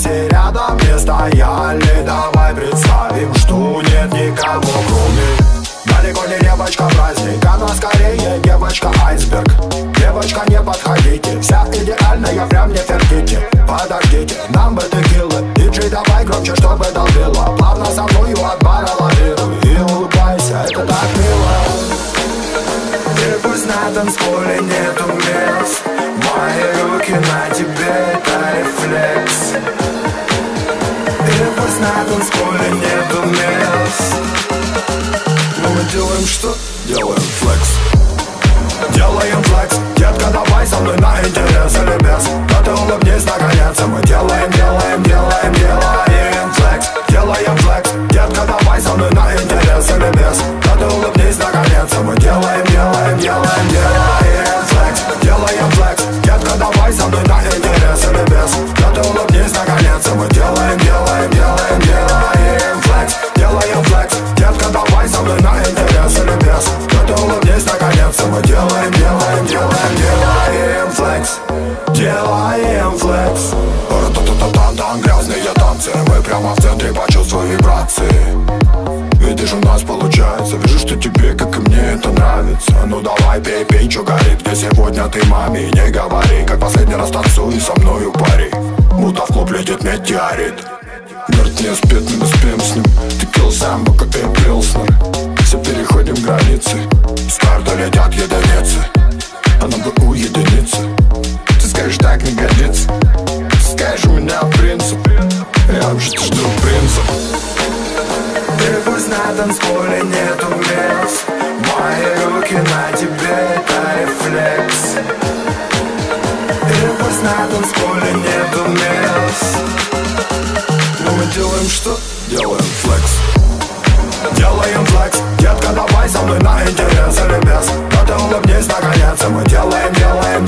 все рядом не стояли. Давай представим, что нет никого кроме. Далеко не девочка праздник, она скорее девочка айсберг. Девочка, не подходите, вся идеальная, прям не терпите. Подождите, нам бы текилы, диджей давай громче, чтобы долбило. Плавно со мною от бара лавируй и улыбайся, это так мило. И пусть на танцполе нету мест, мои руки на тебе, это рефлекс. И пусть на танцполе нету мест, но мы делаем что? Делаем флекс. Делаем флекс, детка, давай со мной на интерес или без. Да ты улыбнись наконец, мы делаем флекс. Делаем флекс, детка, давай со мной на интерес или без. Да ты улыбнись наконец, мы делаем флекс. Делаем флекс, детка, давай со мной на интерес или без. Да ты улыбнись наконец, мы делаем флекс. Делаем флекс, детка, давай со мной на интерес или без. Да ты улыбнись наконец, мы делаем флекс. Делаем флекс. Ра-та-та-та-тан-тан, грязные танцы, мы прямо в центре, почувствуй вибрации. Видишь, у нас получается, вижу, что тебе, как и мне, это нравится. Ну давай, пей, чё горит, где сегодня ты маме не говори. Как последний раз танцуй со мною пари, будто в клуб летит метеорит. Говорит, не спит, мы спим с ним. Текил самбо, как и Пилснер. Все переходим границы, с карты летят единицы, а нам бы уединиться. Ты скажешь, так не годится, ты скажешь, у меня принцип, я вообще жду принца. И пусть на танцполе нету мест, мои руки на тебе, это рефлекс. И пусть на танцполе нету мест, но мы делаем что? Делаем флекс. Делаем флекс, детка, давай со мной на интерес или без. Да ты улыбнись наконец, мы делаем